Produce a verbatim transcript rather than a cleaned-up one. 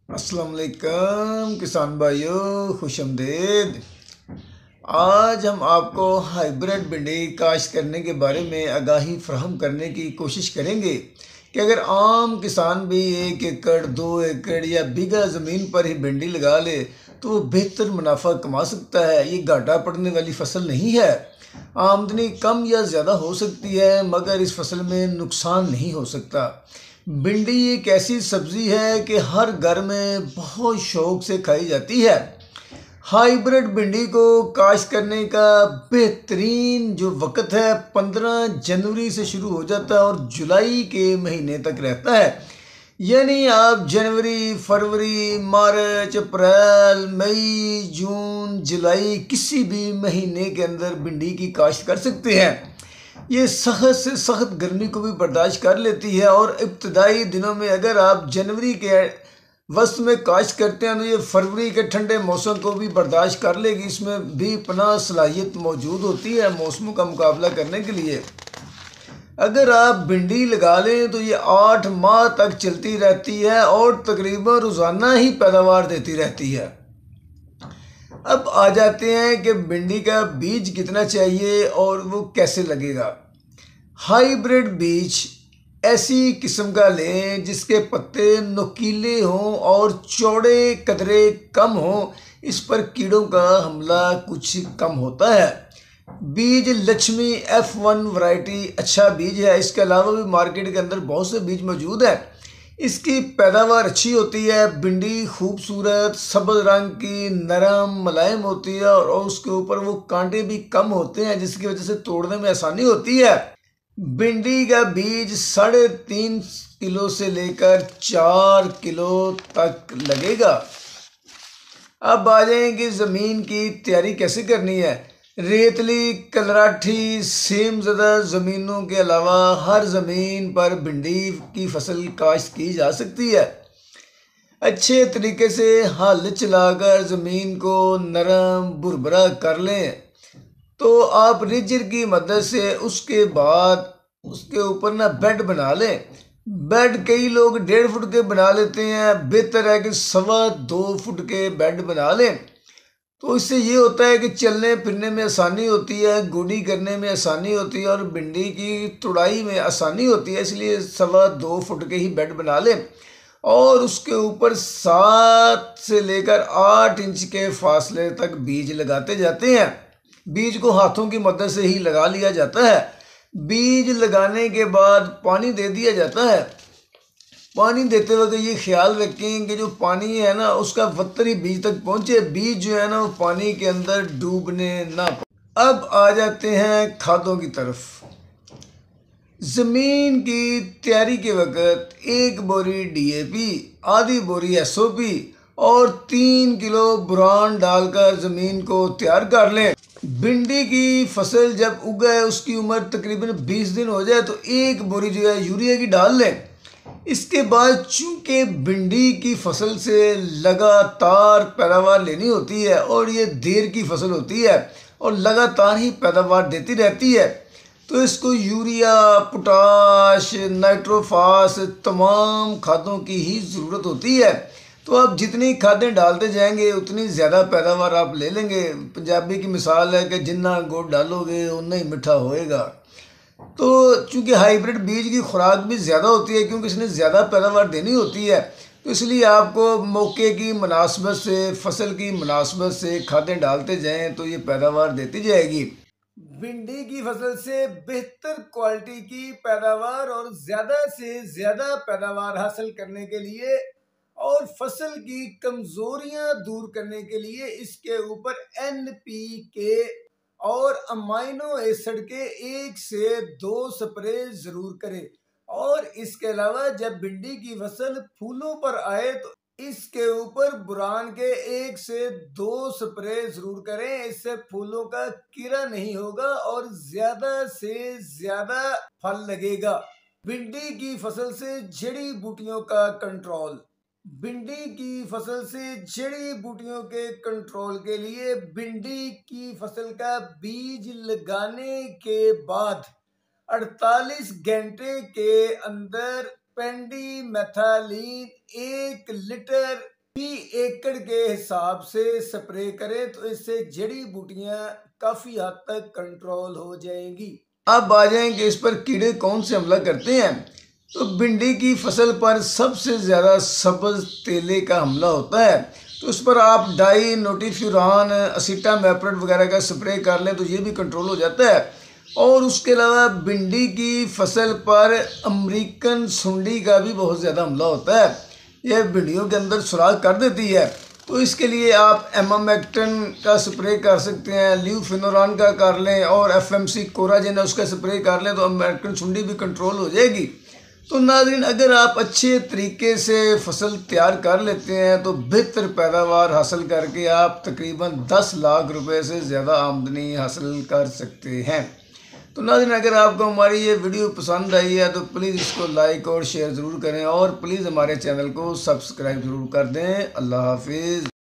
अस्सलाम वालेकुम किसान भाइयों, खुशआमदीद। आज हम आपको हाइब्रिड भिंडी काश्त करने के बारे में आगाही फराहम करने की कोशिश करेंगे कि अगर आम किसान भी एक एकड़ दो एकड़ या बीघा ज़मीन पर ही भिंडी लगा ले तो वो बेहतर मुनाफा कमा सकता है। ये घाटा पड़ने वाली फसल नहीं है। आमदनी कम या ज़्यादा हो सकती है मगर इस फसल में नुकसान नहीं हो सकता। भिंडी एक ऐसी सब्ज़ी है कि हर घर में बहुत शौक से खाई जाती है। हाइब्रिड भिंडी को काश्त करने का बेहतरीन जो वक्त है पंद्रह जनवरी से शुरू हो जाता है और जुलाई के महीने तक रहता है। यानी आप जनवरी, फरवरी, मार्च, अप्रैल, मई, जून, जुलाई किसी भी महीने के अंदर भिंडी की काश्त कर सकते हैं। ये सख्त से सख्त गर्मी को भी बर्दाश्त कर लेती है और इब्तदाई दिनों में अगर आप जनवरी के वस्त में काश्त करते हैं तो ये फरवरी के ठंडे मौसम को भी बर्दाश्त कर लेगी। इसमें भी पनाह सलाहियत मौजूद होती है मौसमों का मुकाबला करने के लिए। अगर आप भिंडी लगा लें तो ये आठ माह तक चलती रहती है और तकरीबन रोज़ाना ही पैदावार देती रहती है। अब आ जाते हैं कि भिंडी का बीज कितना चाहिए और वो कैसे लगेगा। हाइब्रिड बीज ऐसी किस्म का लें जिसके पत्ते नुकीले हों और चौड़े कतरे कम हों। इस पर कीड़ों का हमला कुछ कम होता है। बीज लक्ष्मी एफ वन वैरायटी अच्छा बीज है। इसके अलावा भी मार्केट के अंदर बहुत से बीज मौजूद हैं। इसकी पैदावार अच्छी होती है। भिंडी खूबसूरत सब्ज रंग की नरम मुलायम होती है और उसके ऊपर वो कांटे भी कम होते हैं जिसकी वजह से तोड़ने में आसानी होती है। भिंडी का बीज साढ़े तीन किलो से लेकर चार किलो तक लगेगा। अब आ जाएंगे ज़मीन की तैयारी कैसे करनी है। रेतली, कलराठी, सेमज़दा ज़मीनों के अलावा हर ज़मीन पर भिंडी की फसल काश्त की जा सकती है। अच्छे तरीके से हल चलाकर ज़मीन को नरम भुरभुरा कर लें तो आप रिजर की मदद से उसके बाद उसके ऊपर ना बेड बना लें। बेड कई लोग डेढ़ फुट के बना लेते हैं, बेहतर है कि सवा दो फुट के बेड बना लें। तो इससे ये होता है कि चलने फिरने में आसानी होती है, गोडी करने में आसानी होती है और भिंडी की तुड़ाई में आसानी होती है। इसलिए सवा दो फुट के ही बेड बना लें और उसके ऊपर सात से लेकर आठ इंच के फासले तक बीज लगाते जाते हैं। बीज को हाथों की मदद से ही लगा लिया जाता है। बीज लगाने के बाद पानी दे दिया जाता है। पानी देते वक्त ये ख्याल रखें कि जो पानी है ना उसका वत्तर ही बीज तक पहुंचे। बीज जो है ना वो पानी के अंदर डूबने ना पाए। अब आ जाते हैं खादों की तरफ। ज़मीन की तैयारी के वक्त एक बोरी डी ए पी, आधी बोरी एस ओ पी और तीन किलो बोरान डालकर ज़मीन को तैयार कर लें। भिंडी की फसल जब उगे उसकी उम्र तकरीबन बीस दिन हो जाए तो एक बोरी जो है यूरिया की डाल लें। इसके बाद चूंकि भिंडी की फसल से लगातार पैदावार लेनी होती है और ये देर की फसल होती है और लगातार ही पैदावार देती रहती है तो इसको यूरिया, पोटाश, नाइट्रोफास तमाम खादों की ही ज़रूरत होती है। तो आप जितनी खादें डालते जाएंगे उतनी ज़्यादा पैदावार आप ले लेंगे। पंजाबी की मिसाल है कि जितना गुड़ डालोगे उतना ही मीठा होएगा। तो चूंकि हाइब्रिड बीज की खुराक भी ज़्यादा होती है क्योंकि इसने ज़्यादा पैदावार देनी होती है तो इसलिए आपको मौके की मुनासबत से, फसल की मुनासबत से खादें डालते जाएं तो ये पैदावार देती जाएगी। भिंडी की फसल से बेहतर क्वालिटी की पैदावार और ज़्यादा से ज़्यादा पैदावार हासिल करने के लिए और फसल की कमज़ोरियां दूर करने के लिए इसके ऊपर एन पी के और अमाइनो एसिड के एक से दो स्प्रे ज़रूर करें। और इसके अलावा जब भिंडी की फसल फूलों पर आए तो इसके ऊपर बुरान के एक से दो स्प्रे ज़रूर करें। इससे फूलों का कीड़ा नहीं होगा और ज़्यादा से ज़्यादा फल लगेगा। भिंडी की फसल से जड़ी बूटियों का कंट्रोल। भिंडी की फसल से जड़ी बूटियों के कंट्रोल के लिए भिंडी की फसल का बीज लगाने के बाद अड़तालीस घंटे के अंदर पेंडी मेथालीन एक लीटर एकड़ के हिसाब से स्प्रे करें तो इससे जड़ी बूटियां काफी हद तक कंट्रोल हो जाएंगी। अब आ जाएंगे इस पर कीड़े कौन से हमला करते हैं। तो भिंडी की फसल पर सबसे ज़्यादा सब्ज तेले का हमला होता है, तो उस पर आप डाई नोटिफ्यूरान असीटामेप्रिड वगैरह का स्प्रे कर लें तो ये भी कंट्रोल हो जाता है। और उसके अलावा भिंडी की फसल पर अमेरिकन सुंडी का भी बहुत ज़्यादा हमला होता है, यह भिंडियों के अंदर सुराख कर देती है। तो इसके लिए आप एमामेक्टिन का स्प्रे कर सकते हैं, ल्यूफिनोरान का कर लें और एफएमसी कोराजेन उसका स्प्रे कर लें तो अमेरिकन सुंडी भी कंट्रोल हो जाएगी। तो नाज़रीन, अगर आप अच्छे तरीके से फसल तैयार कर लेते हैं तो बेहतर पैदावार हासिल करके आप तकरीबन दस लाख रुपए से ज़्यादा आमदनी हासिल कर सकते हैं। तो नाज़रीन, अगर आपको हमारी ये वीडियो पसंद आई है तो प्लीज़ इसको लाइक और शेयर ज़रूर करें और प्लीज़ हमारे चैनल को सब्सक्राइब ज़रूर कर दें। अल्लाह हाफिज़।